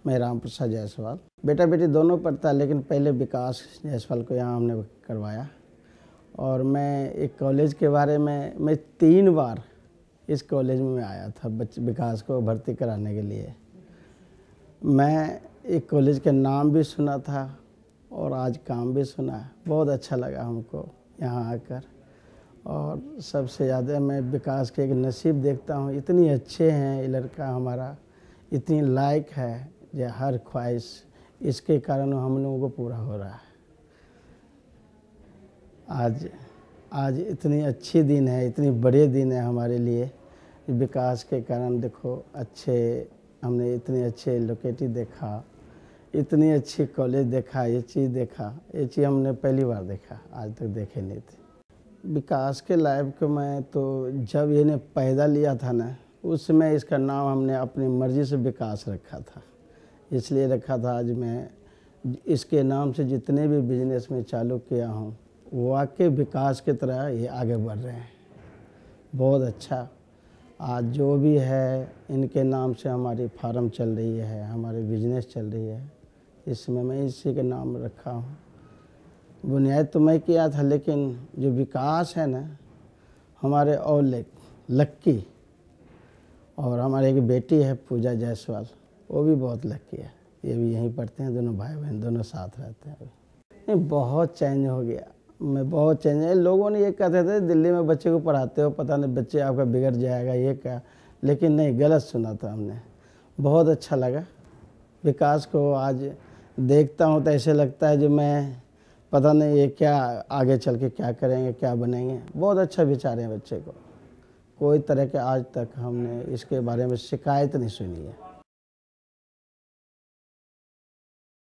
मैं राम प्रसाद जायसवाल। बेटा बेटी दोनों पढ़ता है, लेकिन पहले विकास जायसवाल को यहाँ हमने करवाया। और मैं एक कॉलेज के बारे में मैं 3 बार इस कॉलेज में मैं आया था विकास को भर्ती कराने के लिए। मैं एक कॉलेज के नाम भी सुना था और आज काम भी सुना। बहुत अच्छा लगा हमको यहाँ आकर। और सबसे ज़्यादा मैं विकास के एक नसीब देखता हूँ, इतनी अच्छे हैं ये लड़का हमारा, इतनी लायक है जो हर ख्वाहिश इसके कारण हम लोगों को पूरा हो रहा है। आज इतनी अच्छी दिन है, इतनी बड़े दिन है हमारे लिए। विकास के कारण देखो हमने इतने अच्छे लोकेलिटी देखा, इतनी अच्छी कॉलेज देखा, ये चीज़ हमने पहली बार देखा, आज तक देखे नहीं थे। विकास के लाइफ को मैं तो जब इन्हें पैदा लिया था ना, उस समय इसका नाम हमने अपनी मर्ज़ी से विकास रखा था। इसलिए रखा था, आज मैं इसके नाम से जितने भी बिजनेस में चालू किया हूँ वाकई विकास की तरह ये आगे बढ़ रहे हैं। बहुत अच्छा। आज जो भी है इनके नाम से हमारी फार्म चल रही है, हमारी बिजनेस चल रही है, इसमें मैं इसी के नाम रखा हूँ। बुनियाद तो मैं किया था, लेकिन जो विकास है ना, हमारे और लक्की और हमारे एक बेटी है पूजा जायसवाल, वो भी बहुत लक्की है। ये भी यहीं पढ़ते हैं, दोनों भाई बहन दोनों साथ रहते हैं। अभी बहुत चेंज हो गया, मैं बहुत चेंज है। लोगों ने ये कहते थे दिल्ली में बच्चे को पढ़ाते हो, पता नहीं बच्चे आपका बिगड़ जाएगा ये क्या, लेकिन नहीं, गलत सुना था हमने। बहुत अच्छा लगा विकास को। आज देखता हूँ तो ऐसे लगता है जो मैं पता नहीं ये क्या आगे चल के क्या करेंगे, क्या बनेंगे। बहुत अच्छा विचार है बच्चे को, कोई तरह के आज तक हमने इसके बारे में शिकायत नहीं सुनी है।